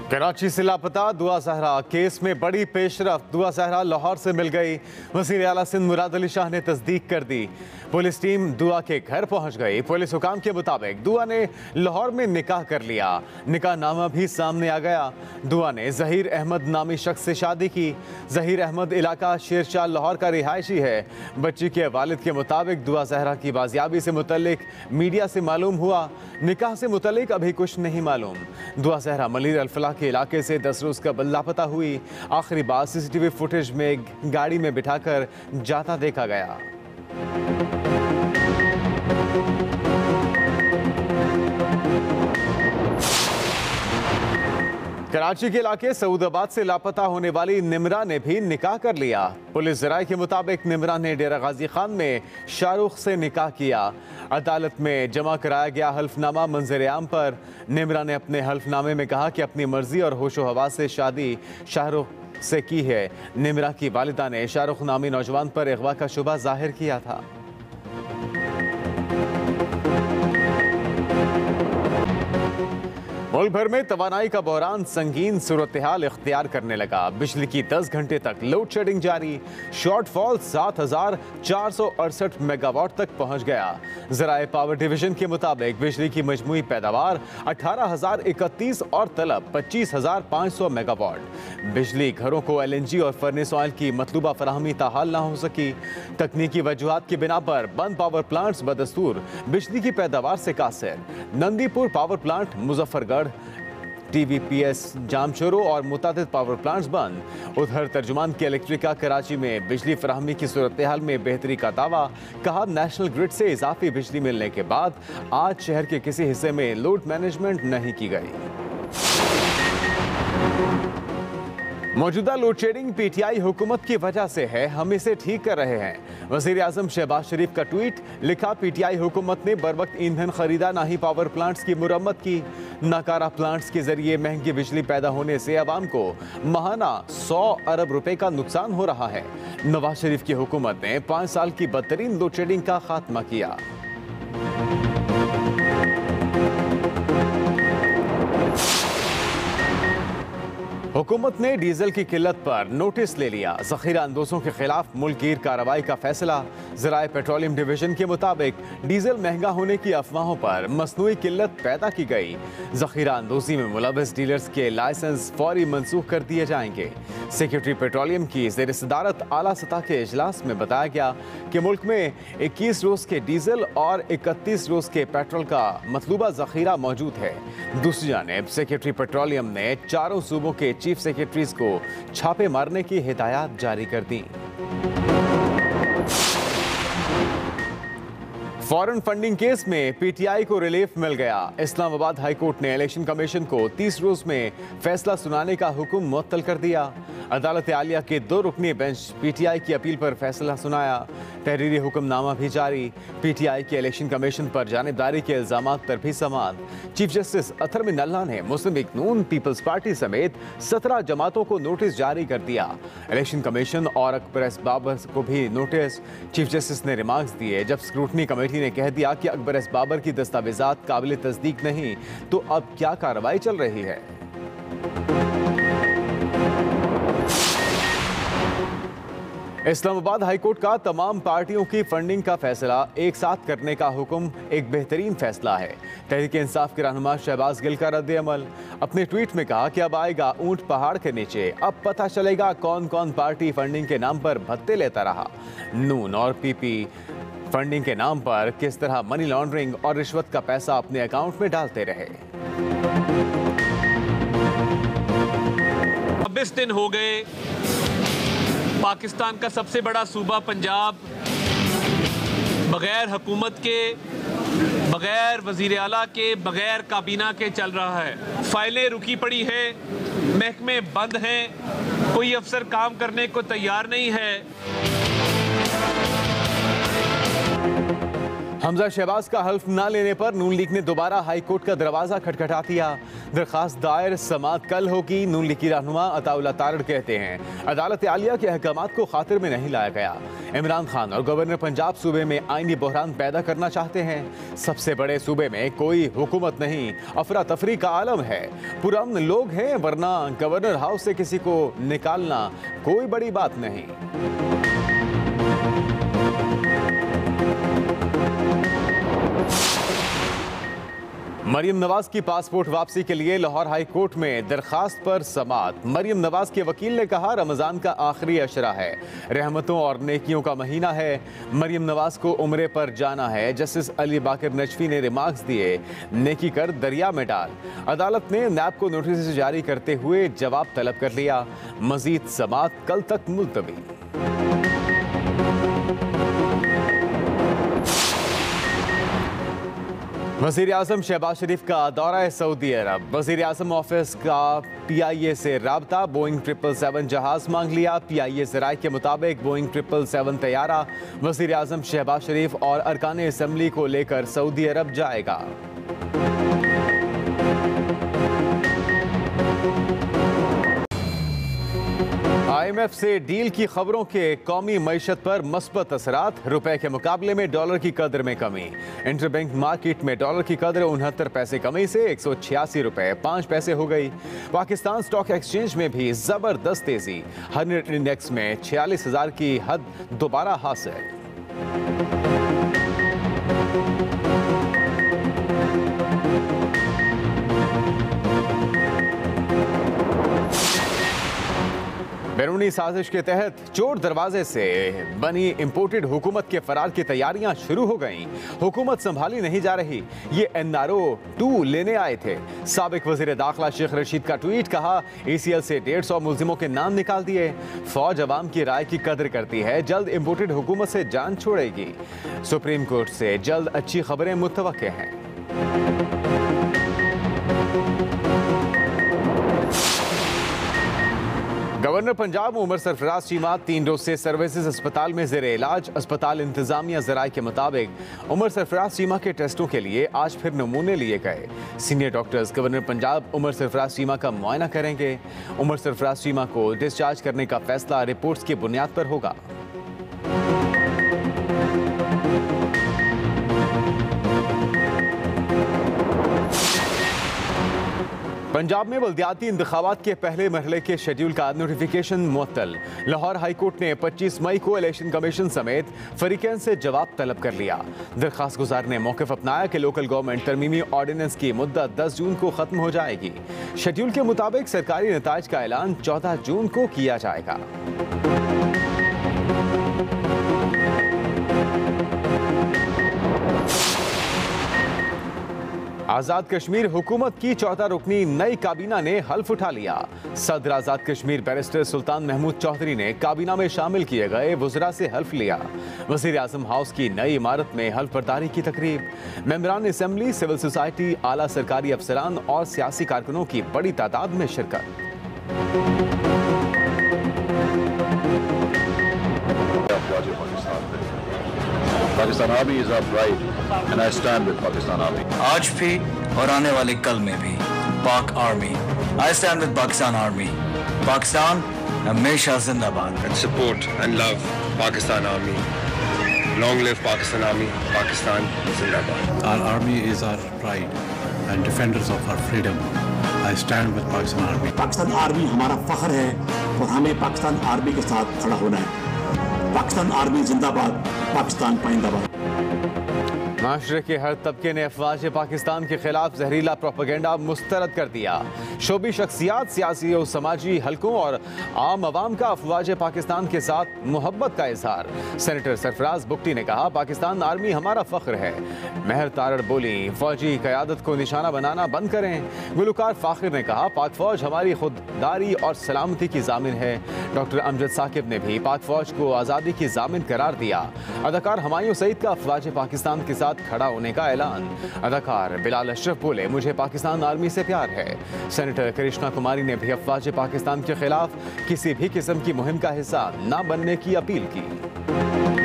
कराची से लापता दुआ जहरा केस में बड़ी पेशरफ। दुआ जहरा लाहौर से मिल गई। वज़ीर आला सिंध मुराद अली शाह ने तस्दीक कर दी। पुलिस टीम दुआ के घर पहुंच गई। पुलिस हुकाम के मुताबिक दुआ ने लाहौर में निकाह कर लिया। निकाह नामा भी सामने आ गया। दुआ ने जहीर अहमद नामी शख्स से शादी की। जहीर अहमद इलाका शेरशाह लाहौर का रिहायशी है। बच्ची के वालिद के मुताबिक दुआ जहरा की बाजियाबी से मुतल्लिक मीडिया से मालूम हुआ। निकाह से मुतल्लिक अभी कुछ नहीं मालूम। दुआ जहरा मलिर अल-फलाह के इलाके से 10 रोज कबल लापता हुई। आखिरी बार सीसीटीवी फुटेज में गाड़ी में बिठाकर जाता देखा गया। कराची के इलाके सऊदाबाद से लापता होने वाली निमरा ने भी निकाह कर लिया। पुलिस ज़राए के मुताबिक निमरा ने डेरा गाजी खान में शाहरुख से निकाह किया। अदालत में जमा कराया गया हल्फनामा मंजर आम पर निमरा ने अपने हल्फनामे में कहा कि अपनी मर्जी और होशो हवा से शादी शाहरुख से की है। निमरा की वालिदा ने शाहरुख नामी नौजवान पर अगवा का शुबा जाहिर किया था। मुल्क भर में तवानाई का बहरान संगीन सूरत हाल इख्तियार करने लगा। बिजली की 10 घंटे तक लोड शेडिंग जारी। शॉर्टफॉल 7,468 मेगावाट तक पहुंच गया। ज़राए पावर डिवीजन के मुताबिक बिजली की मजमूई पैदावार 18,031 और तलब 25,500 मेगावाट। बिजली घरों को LNG और फर्नेस ऑयल की मतलूबा फराहमी ताहाल ना हो सकी। तकनीकी वजूहात की बिना पर बंद पावर प्लांट्स बदस्तूर बिजली की पैदावार से कासिर। Nandipur power plant, Muzaffargarh TVPS Jamshoro और मुतादिद पावर प्लांट्स बंद। उधर तर्जुमान की इलेक्ट्रिका कराची में बिजली फराहमी की सूरत हाल में बेहतरी का दावा। कहा नेशनल ग्रिड से इजाफी बिजली मिलने के बाद आज शहर के किसी हिस्से में लोड मैनेजमेंट नहीं की गई। मौजूदा लोड शेडिंग PTI हुकूमत की वजह से है, हम इसे ठीक कर रहे हैं। वज़ीर आज़म शहबाज शरीफ का ट्वीट। लिखा PTI हुकूमत ने बर वक्त ईंधन खरीदा, ना ही पावर प्लांट्स की मुरम्मत की। नाकारा प्लांट्स के जरिए महंगी बिजली पैदा होने से अवाम को माहाना 100 अरब रुपए का नुकसान हो रहा है। नवाज शरीफ की हुकूमत ने 5 साल की बदतरीन लोड शेडिंग का खात्मा किया। हुकूमत ने डीजल की किल्लत पर नोटिस ले लिया। जखीरा अंदोजों के खिलाफ मुल्कगीर कार्रवाई का फैसला। ज़राए पेट्रोलियम डिवीजन के मुताबिक डीजल महंगा होने की अफवाहों पर मसनूई किल्लत पैदा की गई। जखीरा अंदोजी में मुलव्वस डीलर्स के लाइसेंस फौरी मनसूख कर दिए जाएंगे। सेक्रेटरी पेट्रोलियम की ज़ेर सदारत आला सतह के इजलास में बताया गया कि मुल्क में 21 रोज के डीजल और 31 रोज के पेट्रोल का मतलूबा जखीरा मौजूद है। दूसरी जानिब सेक्रेटरी पेट्रोलियम ने चारों सूबों के चीफ सेक्रेटरीज को छापे मारने की हिदायत जारी कर दी। फॉरेन फंडिंग केस में PTI को रिलीफ मिल गया। इस्लामाबाद हाई कोर्ट ने इलेक्शन कमीशन को 30 रोज में फैसला सुनाने का हुक्म मुअत्तल कर दिया। अदालत आलिया के 2 रुकनी बेंच PTI की अपील पर फैसला सुनाया। तहरीरी हुक्मनामा भी जारी। PTI के इलेक्शन कमीशन पर जानिबदारी के इल्जामात पर भी समाअत। चीफ जस्टिस अतहर बिन अल्लाह ने मुस्लिम लीग नून, पीपल्स पार्टी समेत 17 जमातों को नोटिस जारी कर दिया। इलेक्शन कमीशन और अकबर एस बाबर को भी नोटिस। चीफ जस्टिस ने रिमार्क्स दिए, जब स्क्रूटनी कमेटी ने कह दिया कि अकबर एस बाबर की दस्तावेजात काबिल तस्दीक नहीं, तो अब क्या कार्रवाई चल रही है। इस्लामाबाद हाई कोर्ट का तमाम पार्टियों की फंडिंग का फैसला एक साथ करने का हुक्म एक बेहतरीन फैसला है। तहरीक इंसाफ के रहनुमा शहबाज गिल का रद्द अमल। अपने ट्वीट में कहा कि अब आएगा ऊंट पहाड़ के नीचे, अब पता चलेगा कौन कौन पार्टी फंडिंग के नाम पर भत्ते लेता रहा। नून और PP फंडिंग के नाम पर किस तरह मनी लॉन्ड्रिंग और रिश्वत का पैसा अपने अकाउंट में डालते रहे। 26 दिन हो गए पाकिस्तान का सबसे बड़ा सूबा पंजाब बगैर हुकूमत के, बगैर वजीर आला के, बगैर काबीना के चल रहा है। फाइलें रुकी पड़ी हैं, महकमे बंद हैं, कोई अफसर काम करने को तैयार नहीं है। हमजा शहबाज का हल्फ न लेने पर नून लीग ने दोबारा हाई कोर्ट का दरवाजा खटखटा दिया। दरखास्त दायर, समाअत कल होगी। नून लीग की रहनुमा अताउल्लाह तारड़ कहते हैं अदालत आलिया के अहकामात को खातिर में नहीं लाया गया। इमरान खान और गवर्नर पंजाब सूबे में आईनी बहरान पैदा करना चाहते हैं। सबसे बड़े सूबे में कोई हुकूमत नहीं, अफरा तफरी का आलम है। पुरअमन लोग हैं, वरना गवर्नर हाउस से किसी को निकालना कोई बड़ी बात नहीं। मरियम नवाज की पासपोर्ट वापसी के लिए लाहौर हाई कोर्ट में दरखास्त पर समाअत। मरियम नवाज के वकील ने कहा रमजान का आखिरी अशरा है, रहमतों और नेकियों का महीना है। मरियम नवाज को उम्रे पर जाना है। जस्टिस अली बाकर नजफी ने रिमार्क्स दिए, नेकी कर दरिया में डाल। अदालत ने नैब को नोटिस जारी करते हुए जवाब तलब कर लिया। मजीद समाअत कल तक मुलतवी। वज़ीर आज़म शहबाज शरीफ का दौरा सऊदी अरब। वज़ीर आज़म ऑफिस का PIA से राबता। बोइंग 777 जहाज मांग लिया। PIA ज़राए के मुताबिक बोइंग 777 तैयारा वज़ीर आज़म शहबाज शरीफ और अरकान असम्बली को लेकर सऊदी अरब जाएगा। IMF से डील की खबरों के कौमी मईशत पर मस्बत असरात। रुपए के मुकाबले में डॉलर की कदर में कमी। इंटरबैंक मार्केट में डॉलर की कदर 69 पैसे कमी से 186 रुपए 5 पैसे हो गई। पाकिस्तान स्टॉक एक्सचेंज में भी जबरदस्त तेजी। हर नेट इंडेक्स में 46,000 की हद दोबारा हासिल। बैरूनी साजिश के तहत चोर दरवाजे से बनी इंपोर्टेड हुकूमत के फरार की तैयारियां शुरू हो गईं। हुकूमत संभाली नहीं जा रही, ये NRO 2 लेने आए थे। साबिक वजीर दाखिला शेख रशीद का ट्वीट, कहा ECL से 150 मुल्जिमों के नाम निकाल दिए। फौज अवाम की राय की कदर करती है, जल्द इंपोर्टेड हुकूमत से जान छोड़ेगी। सुप्रीम कोर्ट से जल्द अच्छी खबरें मुतवक्के हैं। गवर्नर पंजाब उमर सरफराज चीमा 3 रोज से सर्विसेज अस्पताल में जेर इलाज। अस्पताल इंतजामिया ज़राए के मुताबिक उमर सरफराज चीमा के टेस्टों के लिए आज फिर नमूने लिए गए। Senior doctors governor Punjab Umar Sarfraz Cheema का मुआयना करेंगे। उमर सरफराज चीमा को डिस्चार्ज करने का फैसला रिपोर्ट्स की बुनियाद पर होगा। पंजाब में बल्दियाती इंतखाबात के पहले मरहले के शेड्यूल का नोटिफिकेशन मुअत्तल। लाहौर हाई कोर्ट ने 25 मई को इलेक्शन कमीशन समेत फरीकैन से जवाब तलब कर लिया। दरखास्त गुजार ने मौक़िफ़ अपनाया कि लोकल गवर्नमेंट तरमीमी ऑर्डिनेंस की मुद्दत 10 जून को ख़त्म हो जाएगी। शेड्यूल के मुताबिक सरकारी नताइज का ऐलान 14 जून को किया जाएगा। आज़ाद कश्मीर हुकूमत की 14 रुकनी नई काबीना ने हल्फ उठा लिया। सदर आज़ाद कश्मीर बैरिस्टर सुल्तान महमूद चौधरी ने काबीना में शामिल किए गए वज़रा से हल्फ लिया। वज़ीर आज़म हाउस की नई इमारत में हल्फ बर्दारी की तकरीब। मेंबरान असम्बली, सिविल सोसाइटी, आला सरकारी अफसरान और सियासी कारकुनों की बड़ी तादाद में शिरकत। Pakistan Army is our pride and I stand with Pakistan Army. आज भी और आने वाले कल में भी Pak army, I stand with Pakistan Army. Pakistan हमेशा जिंदाबाद। And support and love Pakistan Army. Long live Pakistan Army. Pakistan zindabad. Our army is our pride and defenders of our freedom. I stand with Pakistan Army. Pakistan army हमारा फख्र है और हमें Pakistan army के साथ खड़ा होना है। पाकिस्तान आर्मी जिंदाबाद, पाकिस्तान पाइंदाबाद। माशरे के हर तबके ने अफवाज पाकिस्तान के खिलाफ जहरीला प्रोपेगेंडा मुस्तरद कर दिया। शोबी शख्सियात, सियासी और समाजी हलकों और आम आवाम का अफवाज पाकिस्तान के साथ मोहब्बत का इजहार। सेनेटर सरफराज बुगटी ने कहा पाकिस्तान आर्मी हमारा फख्र है। महर तारड़ बोली फौजी क़यादत को निशाना बनाना बंद करें। गुलकार फाखिर ने कहा पाक फौज हमारी खुददारी और सलामती की जामिन है। डॉक्टर अमजद साकिब ने भी पाक फौज को आज़ादी की जामिन करार दिया। अदाकार हुमायूं सईद का अफवाज पाकिस्तान के साथ खड़ा होने का ऐलान। अदाकार बिलाल अशरफ बोले मुझे पाकिस्तान आर्मी से प्यार है। सेनेटर कृष्णा कुमारी ने भी अफवाज पाकिस्तान के खिलाफ किसी भी किस्म की मुहिम का हिस्सा न बनने की अपील की।